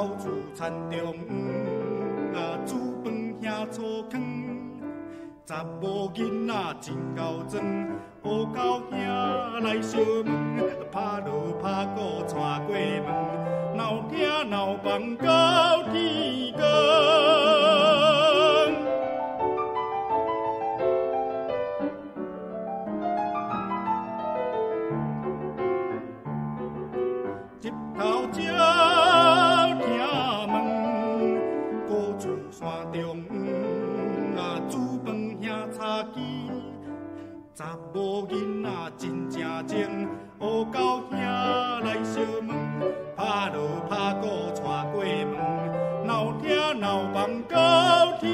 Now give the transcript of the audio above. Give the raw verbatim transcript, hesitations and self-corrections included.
到厝田中，啊，煮饭兄粗糠，查某囡仔真够装，乌狗兄来烧门，拍锣拍鼓带过门，闹听闹放到天光。日头照听门，高厝山中，啊，煮饭兄插旗，查某囡仔真正情，乌狗兄来烧门，拍锣拍鼓带过门，闹听闹放到天。